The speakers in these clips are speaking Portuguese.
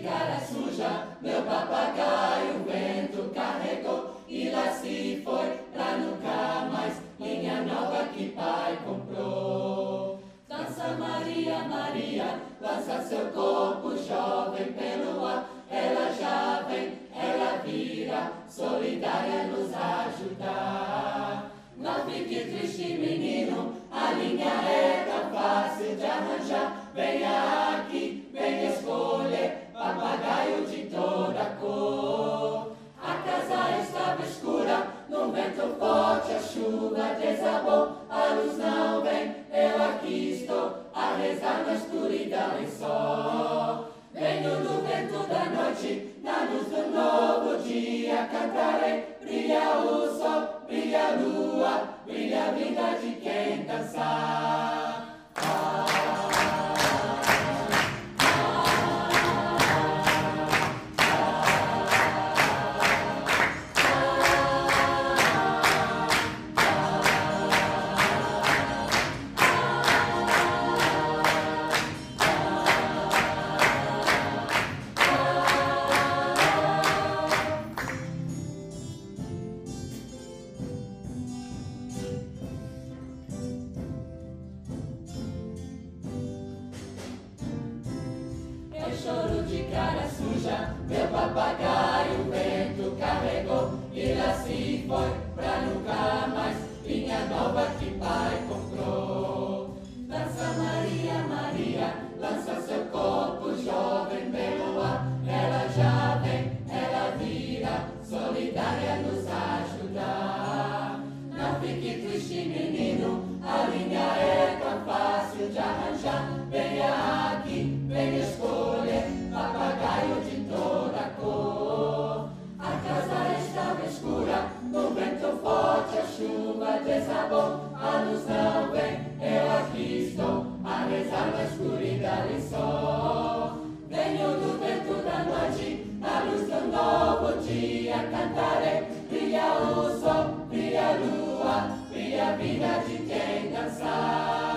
cara suja, meu papagaio o vento carregou e lá se foi pra nunca mais, linha nova que pai comprou. Dança Maria, Maria, lança seu corpo jovem pelo ar, ela já vem, ela vira, solidária nos ajudar. Não fique triste, menino, a linha é tão fácil de arranjar. Venha aqui, venha escolher, papagaio de toda cor. A casa estava escura, num vento forte a chuva desabou. A luz não vem, eu aqui estou, a rezar na escuridão em sol. Venho do vento da noite, na luz do novo dia cantarei. Brilha o sol, brilha a lua, brilha a vida de quem dançar. Choro de cara suja, meu papagaio o vento carregou e lá se foi pra nunca mais, linha nova que pai comprou. Dança Maria, Maria, lança seu corpo jovem pelo ar, ela já vem, ela vira, solidária nos ajudar. Não fique triste, menino, a linha é tão fácil de arranjar. Venha aqui, venha escolher, papagaio de toda cor. A casa estava escura, no vento forte a chuva desabou. A luz não vem, eu aqui estou, a rezar na escuridão em sol. Venho do vento da noite, na luz do novo dia cantarei. Brilha o sol, brilha a lua, brilha a vida de quem dançar.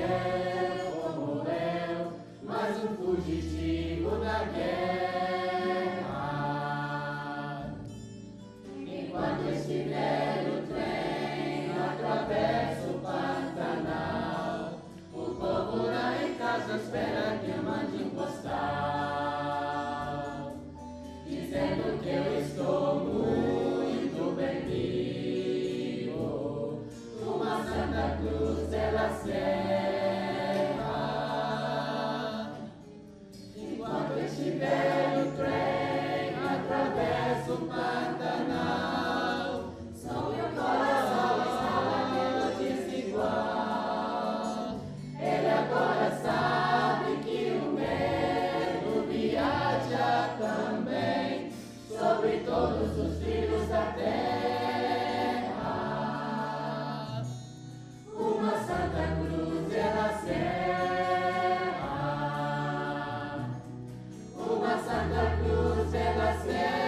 fugitivo da guerra. só espera que eu mande um postal, dizendo que eu estou muito bem vivo, uma Santa Cruz de la Serra. Enquanto estiver no trem, atravesso o Pantanal, só meu coração está batendo desigual. Ele agora sabe que o medo viaja também sobre todos os trilhos da terra. Uma Santa Cruz de la Serra, uma Santa Cruz de la Serra.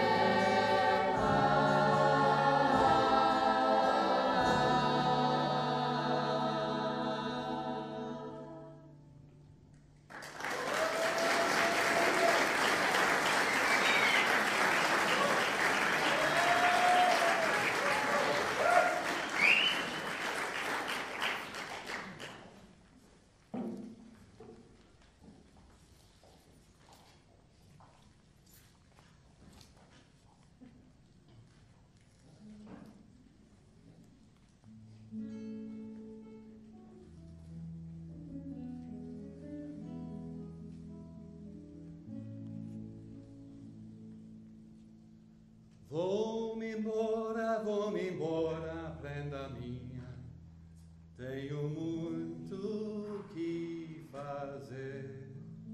Vou-me embora, prenda minha, tenho muito que fazer.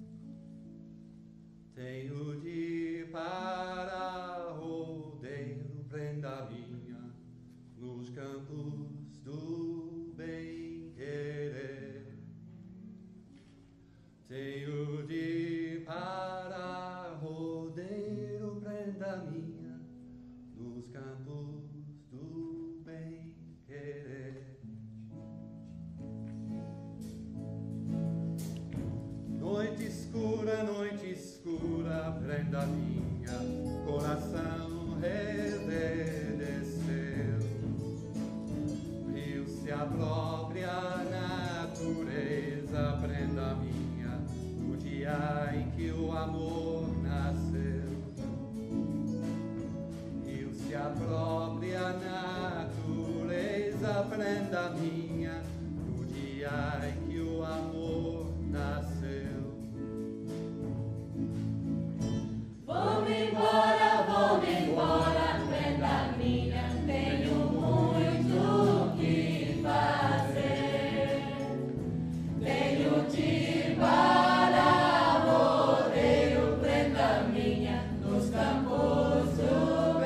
Tenho de ir para rodeiro, prenda minha, nos campos do bem-querer. Tenho de ir para rodeiro, prenda minha, nos campos do bem-querer. Noite escura, prenda minha, coração reverdeceu. Viu-se a própria natureza, prenda minha, no dia em que o amor nasceu. Viu-se a própria natureza, prenda minha, no dia em que o amor nasceu. Vou-me embora, prenda minha, tenho muito que fazer. Tenho de ir para rodeiro, prenda minha, nos campos do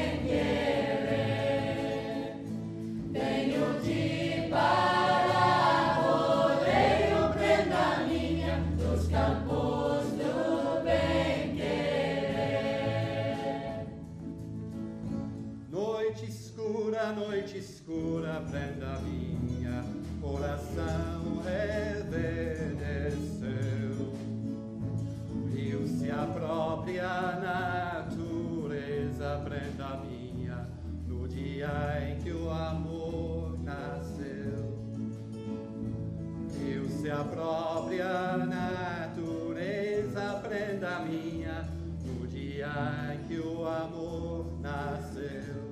bem-querer. Tenho de ir para rodeiro, prenda minha, nos campos do bem-querer. Noite escura, prenda minha, coração reverdeceu. Viu-se a própria natureza, prenda minha, no dia em que o amor nasceu. Viu-se a própria natureza, prenda minha, no dia em que o amor nasceu.